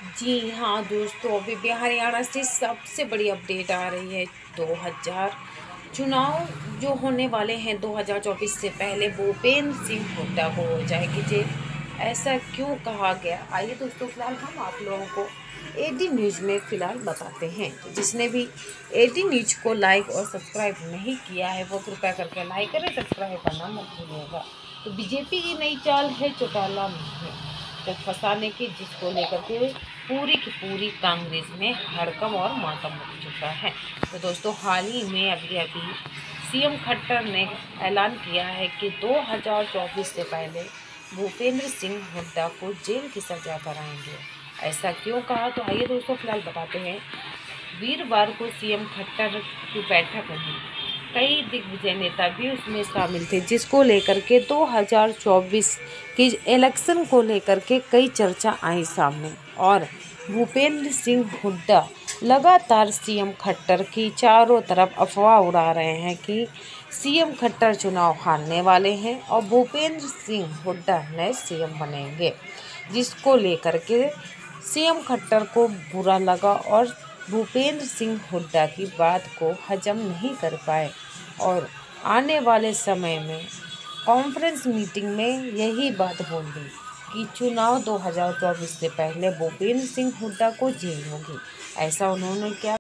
जी हाँ दोस्तों, अभी बिहार हरियाणा से सबसे बड़ी अपडेट आ रही है। 2000 चुनाव जो होने वाले हैं 2024 से पहले भूपेंद्र सिंह हुड्डा को हो जाएगी जेल। ऐसा क्यों कहा गया? आइए दोस्तों, फिलहाल हम आप लोगों को एडी न्यूज़ में फिलहाल बताते हैं। तो जिसने भी एडी न्यूज़ को लाइक और सब्सक्राइब नहीं किया है वो कृपया करके लाइक करें, सब्सक्राइब करना मत भूलिएगा। तो बीजेपी की नई चाल है चौटाला को फंसाने की, जिसको लेकर के पूरी की पूरी कांग्रेस में हड़कंप और मातम मच चुका है। तो दोस्तों, हाल ही में अभी अभी सीएम खट्टर ने ऐलान किया है कि 2024 से पहले भूपेंद्र सिंह हुड्डा को जेल की सजा कराएंगे। ऐसा क्यों कहा? तो आइए दोस्तों फिलहाल बताते हैं। वीरवार को सीएम खट्टर की बैठक हुई, कई दिग्विजय नेता भी उसमें शामिल थे, जिसको लेकर के 2024 की इलेक्शन को लेकर के कई चर्चा आई सामने। और भूपेंद्र सिंह हुड्डा लगातार सीएम खट्टर की चारों तरफ अफवाह उड़ा रहे हैं कि सीएम खट्टर चुनाव हारने वाले हैं और भूपेंद्र सिंह हुड्डा नए सीएम बनेंगे, जिसको लेकर के सीएम खट्टर को बुरा लगा और भूपेंद्र सिंह हुड्डा की बात को हजम नहीं कर पाए और आने वाले समय में कॉन्फ्रेंस मीटिंग में यही बात बोल दी कि चुनाव 2024 से पहले भूपेंद्र सिंह हुड्डा को जेल होगी। ऐसा उन्होंने क्या